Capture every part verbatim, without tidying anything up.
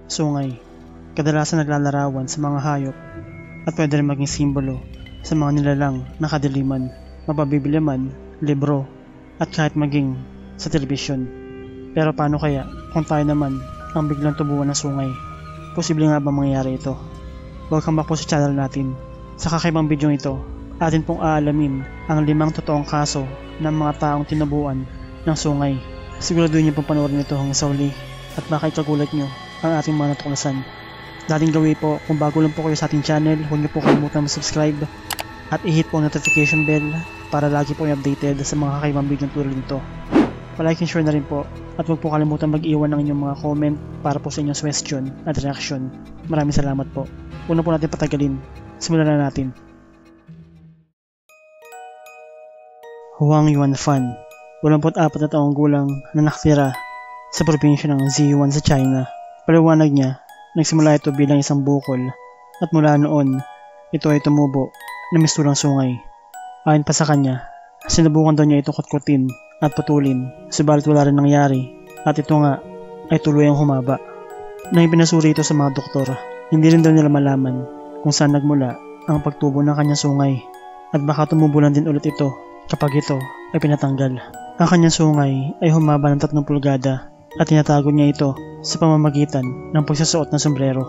Sungay, kadalasan naglalarawan sa mga hayop at pwede rin maging simbolo sa mga nilalang na kadiliman, mapabibili man, libro, at kahit maging sa telebisyon. Pero paano kaya kung tayo naman ang biglang tubuan ng sungay? Posible nga ba mangyari ito? Welcome back po sa channel natin. Sa kakaibang video ito, atin pong aalamin ang limang totoong kaso ng mga taong tinubuan ng sungay. Siguraduhin niyo pong panoorin ito hanggang sa uli at baka ikagulat nyo ang ating mga natuklasan. Dating gawin po, kung bago lang po kayo sa ating channel, huwag niyo po kalimutan mag-subscribe at i-hit po ang notification bell para lagi po updated sa mga kakaibang video tulad nito. Pa-like and share na rin po at huwag po kalimutan mag-iwan ng inyong mga comment para po sa inyong question at reaction. Maraming salamat po. Una po natin patagalin, simulan na natin. Huang Yuanfan, dalawampu't-apat na taong gulang na nakatira sa probinsya ng Ziyuan sa China. Paliwanag niya, nagsimula ito bilang isang bukol at mula noon, ito ay tumubo na misturang sungay. Ayon pa sa kanya, sinubukan daw niya ito kutkutin at putulin, subalit wala rin nangyari at ito nga ay tuluyang humaba. Nang ipinasuri ito sa mga doktor, hindi rin daw nila malaman kung saan nagmula ang pagtubo ng kanyang sungay at baka tumubo lang din ulit ito kapag ito ay pinatanggal. Ang kanyang sungay ay humaba ng tatlong pulgada at tinatago niya ito sa pamamagitan ng pagsusuot ng sombrero.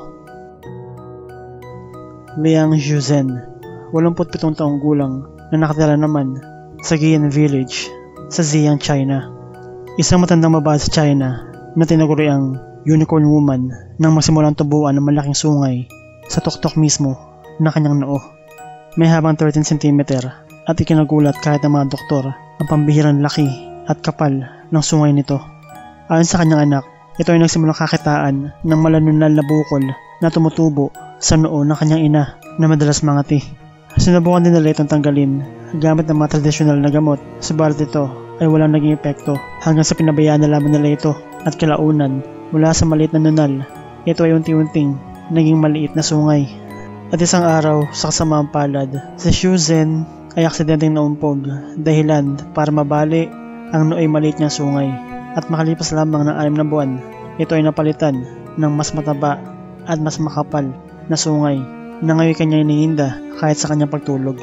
Liang Zhuzhen, dalawampu't pitong taong gulang na nakatira naman sa Guiyan Village sa Ziyang, China. Isang matandang babae sa China na tinaguri ang Unicorn Woman nang magsimulang tubuan ng malaking sungay sa tuktok mismo na kanyang noo. May habang thirteen centimeter at ikinagulat kahit ng mga doktor ang pambihirang laki at kapal ng sungay nito. Ayon sa kanyang anak, ito ay nagsimulang kakitaan ng malanunal na bukol na tumutubo sa noo ng kanyang ina na madalas mangati. Sinubukan din nila itong tanggalin gamit ng mga tradisyonal na gamot, subalit ito ay walang naging epekto hanggang sa pinabayaan na lamang nila ito at kalaunan mula sa maliit na nunal, ito ay unti-unting naging maliit na sungay. At isang araw sa kasamaang palad, si Zhuzhen ay aksidenteng naumpog dahilan para mabali ang nooy maliit niyang sungay. At makalipas lamang ng anim na buwan, ito ay napalitan ng mas mataba at mas makapal na sungay na ngayon kanya iniinda kahit sa kanyang pagtulog.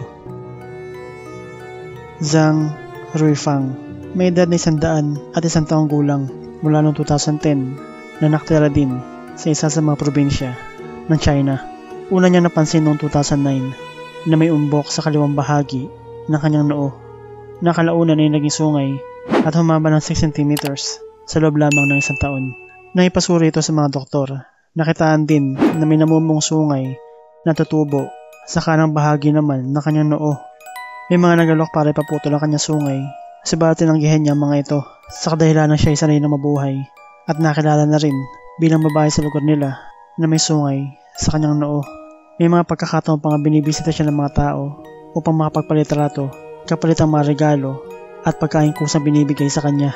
Zhang Ruifang, may edad na isang daan at isang taong gulang mula noong two thousand ten na nakatira din sa isa sa mga probinsya ng China. Una niya napansin noong two thousand nine na may umbok sa kaliwang bahagi ng kanyang noo. Nakalaunan ay naging sungay at humaba ng six centimeters sa loob lamang ng isang taon. Nang ipasuri ito sa mga doktor, nakitaan din na may namumong sungay na tutubo sa kanang bahagi naman ng kanyang noo. May mga nagalok para ipaputol ang kanyang sungay, subalit tinanggihan niya ang mga ito sa kadahilanan siya ay sanay na mabuhay at nakilala na rin bilang babae sa lugar nila na may sungay sa kanyang noo. May mga pagkakataon pa nga binibisita siya ng mga tao upang makapagpalitrato kapalit ang mga regalo at pagkain kusang binibigay sa kanya.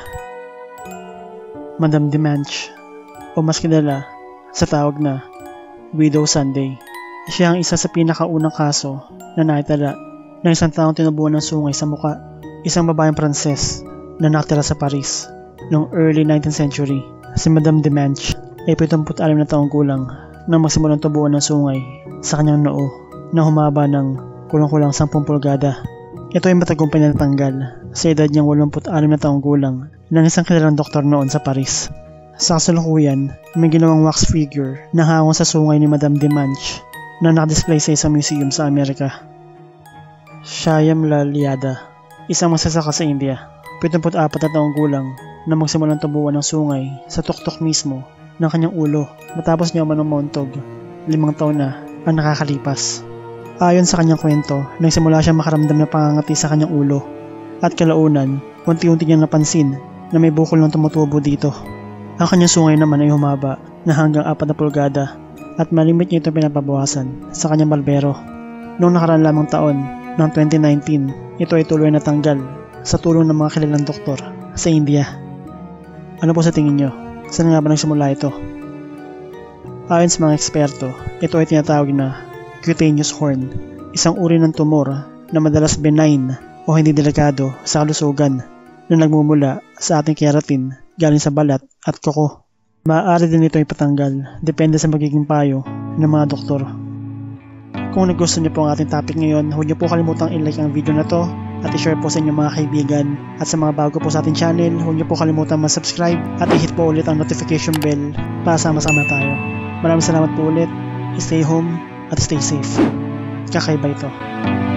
Madam Dimanche, o mas kilala sa tawag na Widow Sunday. Siya ang isa sa pinakaunang kaso na naitala ng isang taong tinubuan ng sungay sa muka. Isang babaeng Pranses na nakatira sa Paris noong early nineteenth century. Si Madam Dimanche ay pitong-anim na taong gulang nang magsimulang tubuan ng sungay sa kanyang noo na humaba ng kulang-kulang sampung pulgada. Ito ay matagumpay na natanggal sa edad niyang dalawampu't-anim na taong gulang ng isang kilalang doktor noon sa Paris. Sa kasalukuyan, may ginawang wax figure na hangon sa sungay ni Madam Dimanche na nakadisplay sa isang museum sa Amerika. Shyam Lal Yadav, isang magsasaka sa India, pitong-apat na taong gulang na magsimulang tubuan ng sungay sa tuktok mismo ng kanyang ulo matapos niya manumontog. Limang taon na ang nakakalipas. Ayon sa kanyang kwento, nagsimula siya makaramdam ng pangangati sa kanyang ulo at kalaunan, unti-unti niyang napansin na may bukol ng tumutubo dito. Ang kanyang sungay naman ay humaba na hanggang apat na pulgada at malimit niya ito pinapabawasan sa kanyang barbero. Noong nakaraan lamang taon ng twenty nineteen, ito ay tuloy natanggal sa tulong ng mga kilalang doktor sa India. Ano po sa tingin nyo? Saan nga ba nagsimula ito? Ayon sa mga eksperto, ito ay tinatawag na cutaneous horn, isang uri ng tumor na madalas benign o hindi delikado sa kalusugan na nagmumula sa ating keratin galing sa balat at kuko. Maaari din ito ipatanggal, depende sa magiging payo ng mga doktor. Kung nagustuhan niyo po ang ating topic ngayon, huwag niyo po kalimutang i-like ang video na to at i-share po sa inyong mga kaibigan. At sa mga bago po sa ating channel, huwag niyo po kalimutang mag-subscribe at i-hit po ulit ang notification bell para sama-sama tayo. Maraming salamat po ulit, stay home at stay safe. Kakaiba ito.